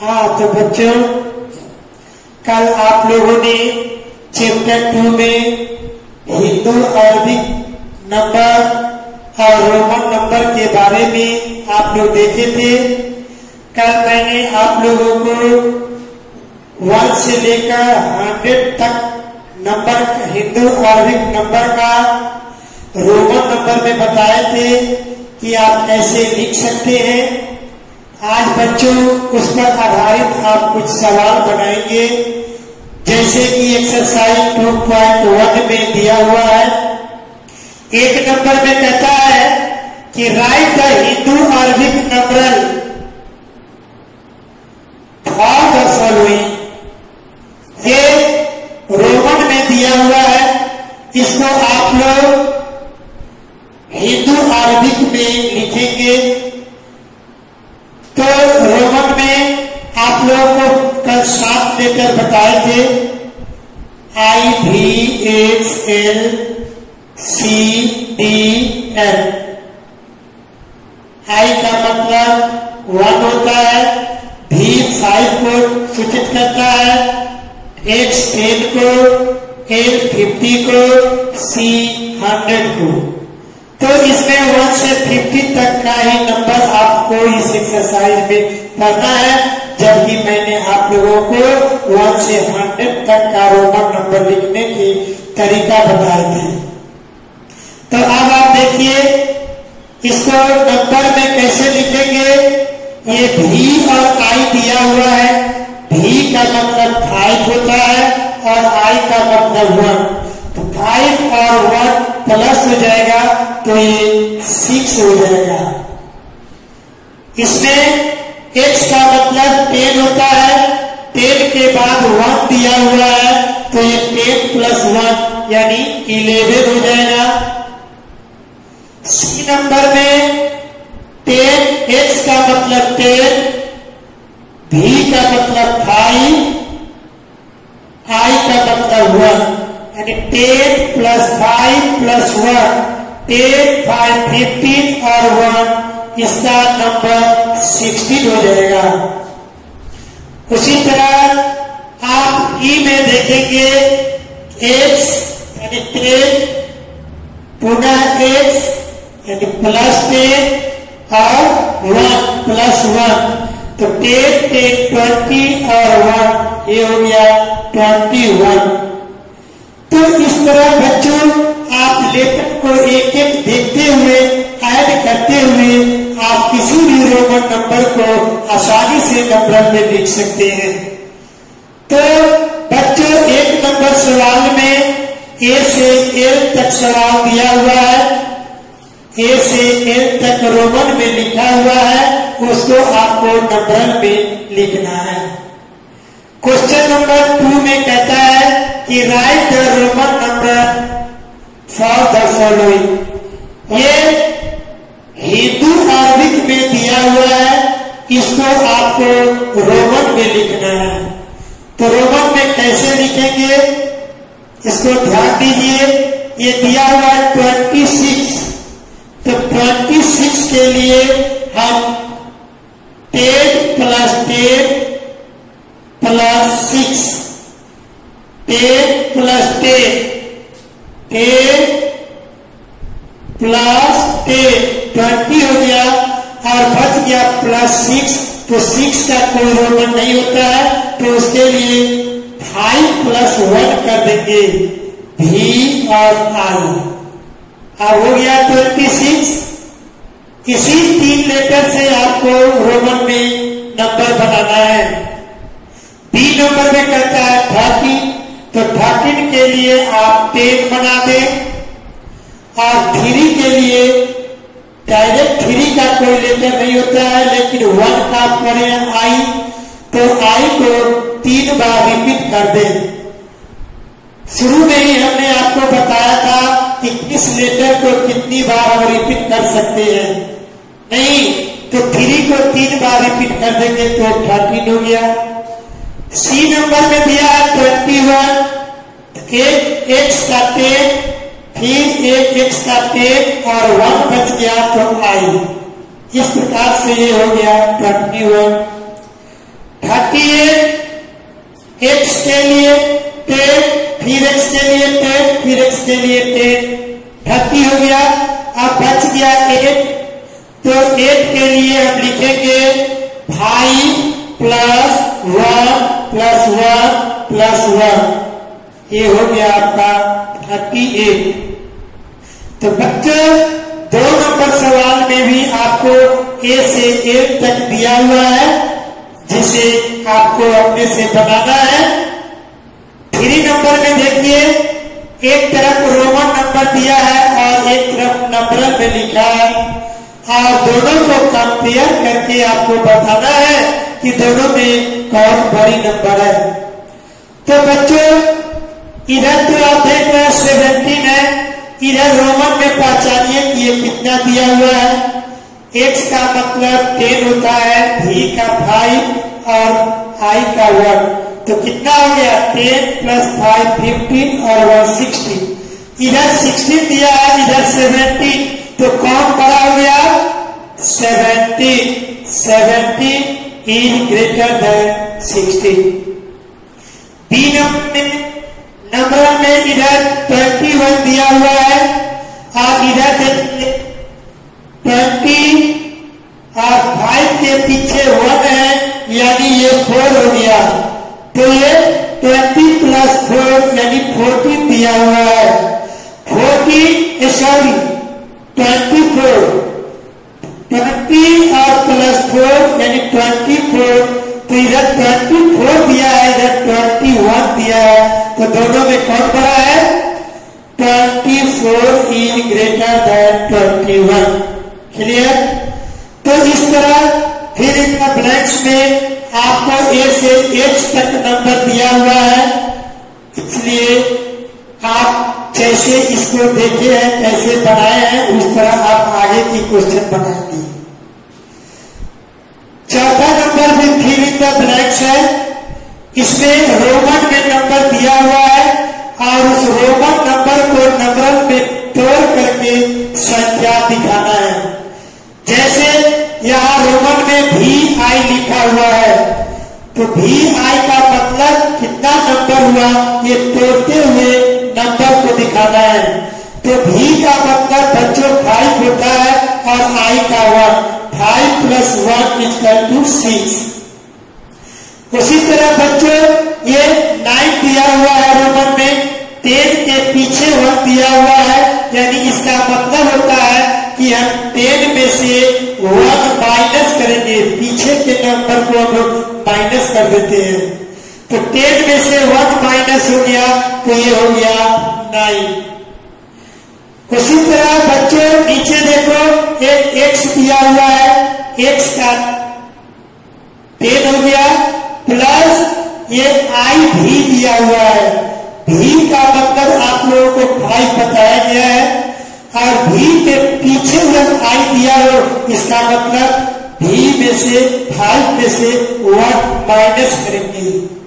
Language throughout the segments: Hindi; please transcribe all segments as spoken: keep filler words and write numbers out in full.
हाँ तो बच्चों, कल आप लोगों ने चैप्टर टू में हिंदू अरबिक नंबर और रोमन नंबर के बारे में आप लोग देखे थे। कल मैंने आप लोगों को वन से लेकर हंड्रेड तक नंबर हिंदू अरबिक नंबर का रोमन नंबर में बताए थे कि आप कैसे लिख सकते हैं। आज बच्चों उस पर आधारित आप कुछ सवाल बनाएंगे, जैसे कि एक्सरसाइज टू पॉइंट वन में दिया हुआ है। एक नंबर में कहता है कि write the Hindu Arabic number for the following. ये रोमन में दिया हुआ है, इसको आप लोग हिंदू अरबिक में लिखेंगे। तो रोमन में आप लोगों को कल सात लेटर बताए थे, आई भी H L C D L. I का मतलब वन होता है, भी फाइव को सूचित करता है, एच टेन को, एल फिफ्टी को, सी हंड्रेड को। तो इसमें वन से फिफ्टी तक का ही नंबर आपको इस एक्सरसाइज में पढ़ना है, जबकि मैंने आप लोगों को वन से हंड्रेड तक का रोमन नंबर लिखने की तरीका बताए थे। तो अब आप देखिए इसको नंबर में कैसे लिखेंगे। ये भी और आई दिया हुआ है। भी का मतलब फाइव होता है और आई का मतलब वन। तो फाइव और वन प्लस हो जाएगा तो ये सिक्स हो जाएगा। इसमें एक्स का मतलब टेन होता है, टेन के बाद वन दिया हुआ है तो ये टेन प्लस वन यानी इलेवन हो जाएगा। सी नंबर में टेन, एक्स का मतलब टेन, भी का मतलब फाइव, आई का मतलब वन, यानी ten plus five plus one, ten five fifteen और वन, इसका नंबर सिक्सटीन हो जाएगा। उसी तरह आप ई में देखेंगे एक्स यानी टेन, पुनः एक्स यानी प्लस टेन और वन प्लस वन, तो टेन टेन ट्वेंटी और वन, ये हो गया ट्वेंटी वन। तो इस तरह बच्चों आप लेटर को एक एक देखते हुए, ऐड करते हुए आप किसी भी रोमन नंबर को आसानी से नंबर में लिख सकते हैं। तो बच्चों एक नंबर सवाल में ए से एल तक सवाल दिया हुआ है, ए से एल तक रोमन में लिखा हुआ है, उसको आपको नंबर में लिखना है। क्वेश्चन नंबर टू में कहता है कि write the Roman number for the following. ये हिंदू अरबिक में दिया हुआ है, इसको आपको रोमन में लिखना है। तो रोमन में कैसे लिखेंगे इसको ध्यान दीजिए। ये दिया हुआ है ट्वेंटी सिक्स, तो ट्वेंटी सिक्स के लिए हम ten plus ten plus six, ten plus ten, ten plus ten, twenty हो गया और बच गया प्लस सिक्स। तो सिक्स का कोई रोमन नहीं होता है, तो उसके लिए फाइव प्लस वन कर देंगे, भी और आई। अब हो गया ट्वेंटी सिक्स। इसी तीन लेटर से आपको रोमन में नंबर बनाना है। बी नंबर में कहता है थर्टीन, तो थर्टीन के लिए आप टेन बना दें और थ्री के लिए डायरेक्ट थ्री का कोई लेटर नहीं होता है, लेकिन वन का पड़े आई, तो आई को तीन बार रिपीट कर दे। शुरू में ही हमने आपको बताया था कि किस लेटर को कितनी बार हम रिपीट कर सकते हैं। नहीं तो थ्री को तीन बार रिपीट कर देंगे तो थर्टीन हो गया। सी नंबर में दिया है ट्वेंटी वन, एक एक्स का टेन, फिर एक एक्स का टेन और वन बच गया तो आई। इस प्रकार से ये हो गया ट्वेंटी वन। एक्स के लिए टेन, फिर एक्स के लिए टेन, फिर एक्स के लिए टेन, थर्टी हो गया। अब बच गया एट, तो एट के लिए हम लिखेंगे five plus one plus one plus one, ये हो गया आपका थर्टी एट। तो बच्चों दो नंबर सवाल में भी आपको ए से एट तक दिया हुआ है, जिसे आपको अपने से बनाना है। थ्री नंबर में देखिए, एक तरफ रोमन नंबर दिया है और एक तरफ नंबर में लिखा है, और दोनों को कंपेयर करके आपको बताना है कि दोनों में कौन बड़ी नंबर है। तो बच्चों इधर तो आप देख रहे हैं सेवेंटीन है, इधर रोमन में पहचानिए कि ये कितना दिया हुआ है। एक्स का मतलब टेन होता है, भी का फाइव और आई का वन, तो कितना हो गया टेन प्लस फाइव फिफ्टीन और वन सिक्सटीन। इधर सिक्सटीन दिया है, इधर सेवेंटीन, तो कौन बड़ा हो गया seventeen. Seventeen is greater than sixteen. B number में नंबर में इधर ट्वेंटी वन दिया हुआ है, और इधर देखिए ट्वेंटी और फाइव के पीछे वन है, यानी ये फोर हो गया, तो ये ट्वेंटी प्लस फोर यानी फोर्टीन दिया हुआ है। Fourteen sorry twenty four, twenty और प्लस फोर यानी ट्वेंटी फोर, तो इधर ट्वेंटी फोर दिया है, इधर ट्वेंटी वन दिया है, तो दोनों में कौन बड़ा है twenty four is greater than twenty one. Clear? तो इस तरह फिर इन ब्लैंक्स में आपको ए से एच तक नंबर दिया हुआ है, इसलिए आप जैसे इसको देखे हैं कैसे बनाए हैं उस तरह आप आगे की क्वेश्चन बनाएंगे। चौथा नंबर भी फिर इन द ब्लैंक्स है, इसमें रोमन में नंबर दिया हुआ है और उस रोमन नंबर को नंबर में तोड़ करके संख्या दिखाना है। जैसे यहाँ रोमन में भी आई लिखा हुआ है, तो भी आई का मतलब कितना नंबर हुआ ये तोड़ते हुए नंबर को दिखाना है। तो भी का मतलब बच्चों फाइव होता है और आई का one, five plus one equal to six. उसी तरह बच्चों ये नाइन दिया हुआ है रोमन में, टेन के पीछे वन दिया हुआ है, यानी इसका मतलब होता है कि हम टेन में से वन माइनस करेंगे, पीछे के नंबर को हम लोग माइनस कर देते हैं। तो टेन में से वन माइनस हो गया, तो ये हो गया नाइन। उसी तरह बच्चों नीचे देखो एक एक्स दिया हुआ है, एक्स का टेन हो गया, प्लस ये आई भी दिया हुआ है। भी का मतलब आप लोगों को फाइव बताया गया है, और भी के पीछे जब आई दिया हो इसका मतलब भी में से फाइव में से वन माइनस करेंगे,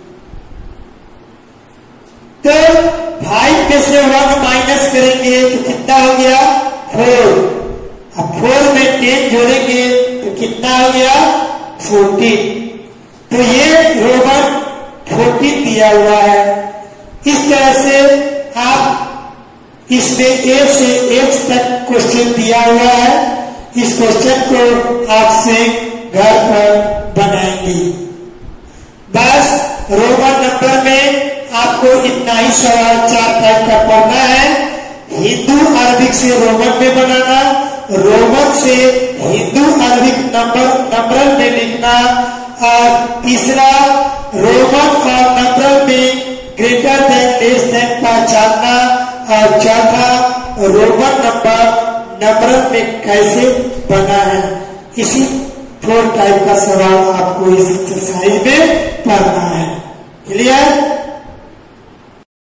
तो फाइव में से वन माइनस करेंगे तो कितना हो गया फोर। अब फोर में टेन जोड़ेंगे तो कितना हो गया फोर्टीन। तो ये रोमन फोर्टीन दिया हुआ है। इस तरह से आप इसमें ए से एक्स तक क्वेश्चन दिया हुआ है, इस क्वेश्चन को आपसे घर पर बनाएंगे। बस रोमन नंबर में आपको इतना ही सवाल चार टाइप का पढ़ना है। हिंदू अरबिक से रोमन में बनाना, रोमन से हिंदू अरबिक नंबर नंबर में लिखना, और तीसरा रोमन और नंबर में ग्रेटर देन लेस देन पहचानना, और चौथा रोमन नंबर नंबर में कैसे बना है। इसी फोर टाइप का सवाल आपको इस एक्सरसाइज में पढ़ना है। क्लियर?